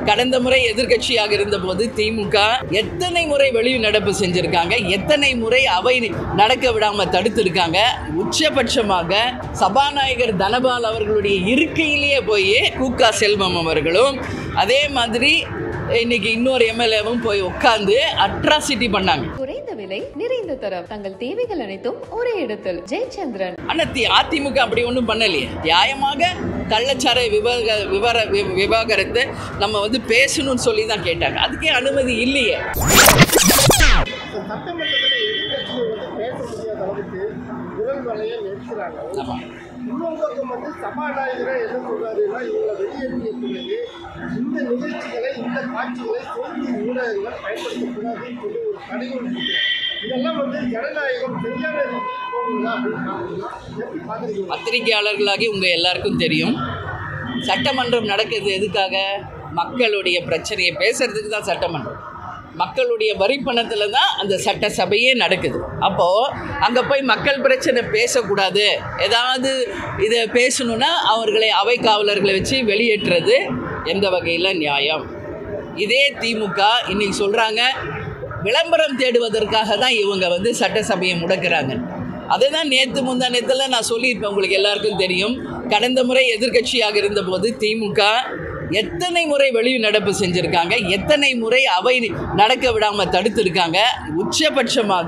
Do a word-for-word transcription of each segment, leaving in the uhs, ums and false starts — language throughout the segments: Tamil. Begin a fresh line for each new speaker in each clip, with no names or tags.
கடந்த முறை எதிர்க்கட்சியாக இருந்தபோது திமுக எத்தனை முறை வெளிநடப்பு செஞ்சிருக்காங்க, எத்தனை முறை அவை நடக்க விடாம தடுத்திருக்காங்க. உச்சபட்சமாக சபாநாயகர் தனபால் அவர்களுடைய இருக்கையிலேயே போய் கூகா செல்வம் அவர்களும் அதே மாதிரி இன்னைக்கு இன்னொரு எம்எல்ஏவும் போய் உட்கார்ந்து அட்ராசிட்டி பண்ணாங்க.
குறைந்த விலை நிறைந்த தரம், தங்கள் தேவைகள் அனைத்தும் ஒரே இடத்தில். ஜெயச்சந்திரன்.
ஆனா அதிமுக அப்படி ஒன்றும் பண்ணலையே. நியாயமாக கள்ளச்சாரை விவக விவர விவாகரத்து நம்ம வந்து பேசணும்னு சொல்லி தான் கேட்டாங்க. அதுக்கே அனுமதி இல்லையே.
இன்னொரு பக்கம் வந்து சபாநாயகரை என்ன சொல்றாருன்னா, இவங்களை வெளியேற்றிய பிறகு இந்த நிகழ்ச்சிகளை இந்த காட்சிகளை செய்தி ஊடகங்கள் பயன்படுத்தக்கூடாதுன்னு சொல்லி ஒரு தடைகள் இருக்கு. இதெல்லாம் வந்து ஜனநாயகம் சரியான ரீதியில் போகுதா அப்படின்னு பார்க்குறீங்க?
பத்திரிகையாளர்களாகி உங்க எல்லாருக்கும் தெரியும், சட்டமன்றம் நடக்குது எதுக்காக? மக்களுடைய பிரச்சனையை பேசுறதுக்கு தான் சட்டமன்றம். மக்களுடைய வரி பணத்தில் தான் அந்த சட்டசபையே நடக்குது. அப்போது அங்கே போய் மக்கள் பிரச்சனை பேசக்கூடாது, ஏதாவது இதை பேசணுன்னா அவர்களை அவை காவலர்களை வச்சு வெளியேற்றுறது எந்த வகையில் நியாயம்? இதே திமுக இன்னைக்கு சொல்கிறாங்க விளம்பரம் தேடுவதற்காக தான் இவங்க வந்து சட்டசபையை முடக்கிறாங்க. அதை தான் நேற்று முந்தா நேரத்தில் நான் சொல்லியிருப்பேன், உங்களுக்கு எல்லாருக்கும் தெரியும். கடந்த முறை எதிர்க்கட்சியாக இருந்தபோது திமுக எத்தனை முறை வெளிநடப்பு செஞ்சுருக்காங்க, எத்தனை முறை அவை நடக்க விடாமல் தடுத்திருக்காங்க. உச்சபட்சமாக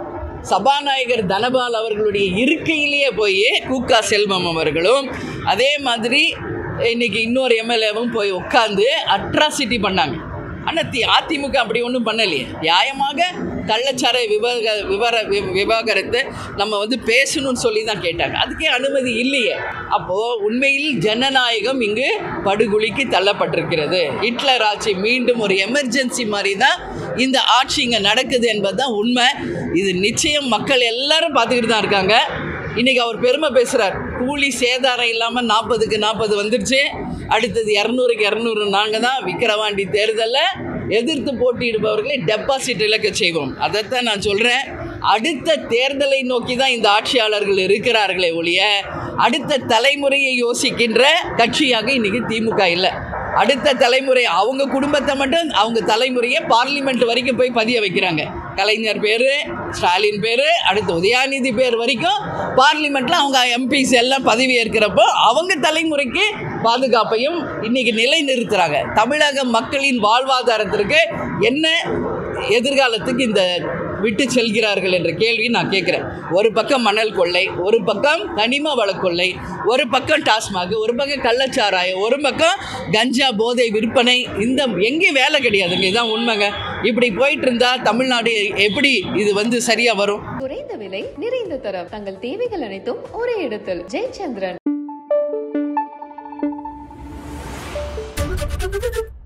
சபாநாயகர் தனபால் அவர்களுடைய இருக்கையிலேயே போய் கூகா செல்வம் அவர்களும் அதே மாதிரி இன்னைக்கு இன்னொரு எம்எல்ஏவும் போய் உட்கார்ந்து அட்ராசிட்டி பண்ணாங்க. ஆனால் அதிமுக அப்படி ஒன்றும் பண்ணலையே. நியாயமாக கள்ளச்சாரை விவக விவர விவாகரத்து நம்ம வந்து பேசணும்னு சொல்லி தான் கேட்டாங்க. அதுக்கே அனுமதி இல்லையே. அப்போது உண்மையில் ஜனநாயகம் இங்கு படுகொலிக்கு தள்ளப்பட்டிருக்கிறது. ஹிட்லர் ஆட்சி மீண்டும் ஒரு எமர்ஜென்சி மாதிரி தான் இந்த ஆட்சி இங்கே நடக்குது என்பது தான் உண்மை. இது நிச்சயம் மக்கள் எல்லாரும் பார்த்துக்கிட்டு தான் இருக்காங்க. இன்றைக்கி அவர் பெருமை பேசுகிறார், கூலி சேதாரம் இல்லாமல் நாற்பதுக்கு நாற்பது வந்துடுச்சு, அடுத்தது இரநூறுக்கு இரநூறு நாங்கள் தான் விக்கிரவாண்டி தேர்தலில் எதிர்த்து போட்டியிடுபவர்களை டெபாசிட் இழக்க செய்வோம். அதைத்தான் நான் சொல்கிறேன். அடுத்த தேர்தலை நோக்கி தான் இந்த ஆட்சியாளர்கள் இருக்கிறார்களே ஒழிய அடுத்த தலைமுறையை யோசிக்கின்ற கட்சியாக இன்றைக்கி திமுக இல்லை. அடுத்த தலைமுறை அவங்க குடும்பத்தை மட்டும் அவங்க தலைமுறையை பார்லிமெண்ட் வரைக்கும் போய் பதிய வைக்கிறாங்க. கலைஞர் பேர், ஸ்டாலின் பேர், அடுத்து உதயாநிதி பேர் வரைக்கும் பார்லிமெண்ட்டில் அவங்க எம்பிஸ் எல்லாம் பதவி ஏற்கிறப்போ அவங்க தலைமுறைக்கு பாதுகாப்பையும் இன்றைக்கி நிலை நிறுத்துகிறாங்க. தமிழக மக்களின் வாழ்வாதாரத்திற்கு என்ன எதிர்காலத்துக்கு இந்த விட்டு செல்கிறார்கள் என்ற கேள்வி நான் கேட்குறேன். ஒரு பக்கம் மணல் கொள்ளை, ஒரு பக்கம் கனிம வள கொள்ளை, ஒரு பக்கம் டாஸ்மாக், ஒரு பக்கம் கள்ளச்சாராயம், ஒரு பக்கம் கஞ்சா போதை விற்பனை. இந்த எங்கேயும் வேலை கிடையாதுங்க. இதுதான் உண்மைங்க. இப்படி போயிட்டு இருந்தா தமிழ்நாடு எப்படி இது வந்து சரியா வரும்?
குறைந்த விலை நிறைந்த தரம், தங்கள் தேவைகள் அனைத்தும் ஒரே இடத்தில். ஜெயச்சந்திரன்.